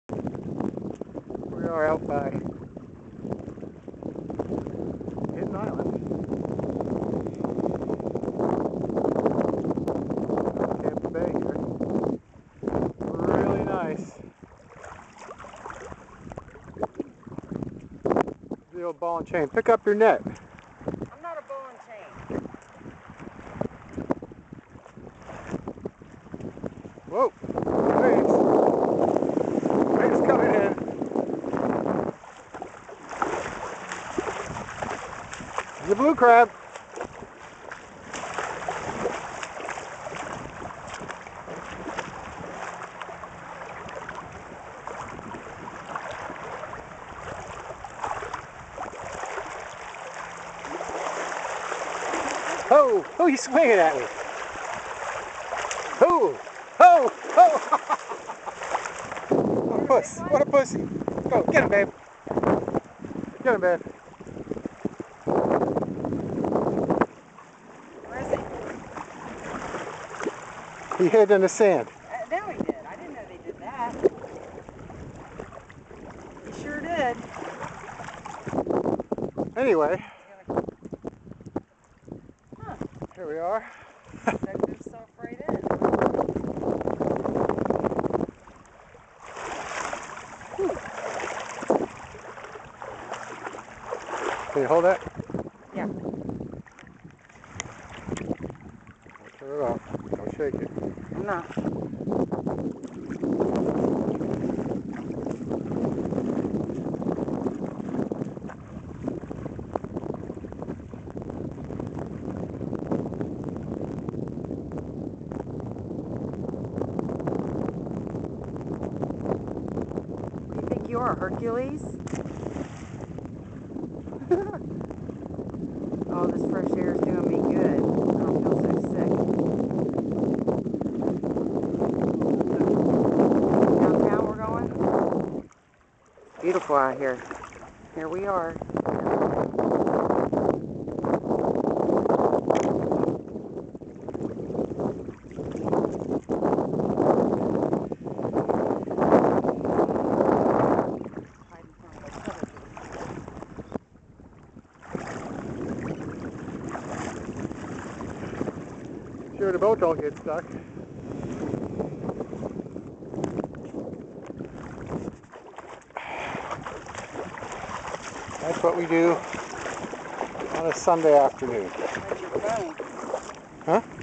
We are out by Hidden Island. Tampa Bay here. Really nice. The old ball and chain. Pick up your net. I'm not a ball and chain. Whoa! Waves! Waves coming in. The blue crab. Oh! Oh, he's swinging at me. Oh! Oh! Oh! What a puss! What a pussy! Go, get him, babe. Get him, babe. Where is he? He hid in the sand. Now he did. I didn't know they did that. He sure did. Anyway, Huh. here we are. Dug himself right in. Can you hold that? Yeah. Turn it off. Don't shake it. I'm not. You think you are Hercules? Oh, this fresh air is doing me good. I don't feel so sick. Downtown we're going? Beautiful out here. Here we are. Sure the boat don't get stuck. That's what we do on a Sunday afternoon. Where's your phone? Huh?